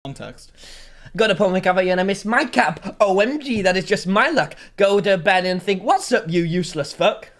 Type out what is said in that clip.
Context. Gotta pull my cover and I miss my cap. OMG, that is just my luck. Go to bed and think, what's up, you useless fuck?